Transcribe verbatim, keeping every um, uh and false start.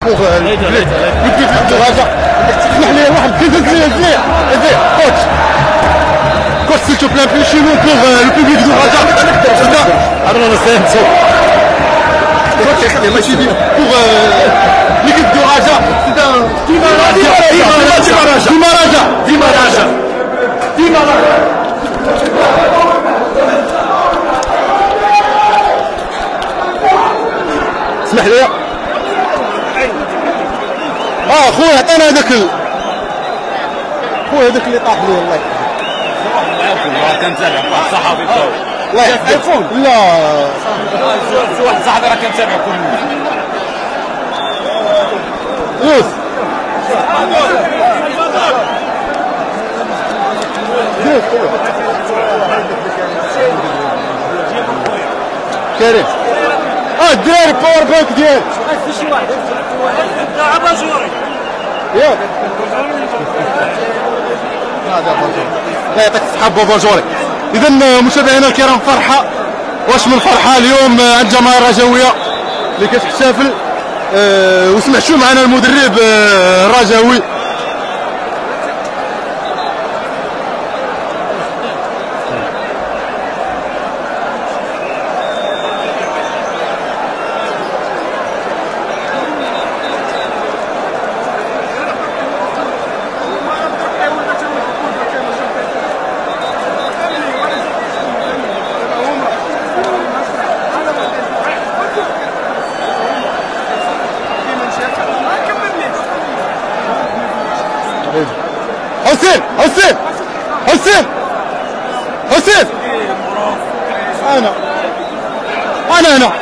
اسمح لي واحد زي زي زي زي كوتش كوتش s'il te plaît chez nous pour le public du Raja. انا انا سامسو كوتش خليه ماشي بينا pour l'équipe du Raja. C'est un Dima Raja Dima Raja Dima Raja Dima Raja. اسمح لي اه خويا عطينا هذاك خويا هذاك اللي طاح لي الله يحفظك. راه كنتابع واحد صحافي الدولي الله يحفظك. لا واحد صاحبي راه كنتابع كل يوسف كريم اه الدراري باور بانك ديالك شي واحد تاع باجوري ياك هذا باجوري الله يعطيك الصحة باجوري. اذا مشاهدينا الكرام فرحه واش من فرحه اليوم عند الجماهير الرجاويه اللي كتحتفل أه وسمعتوا معنا المدرب أه الرجاوي حسين حسين حسين حسين انا انا انا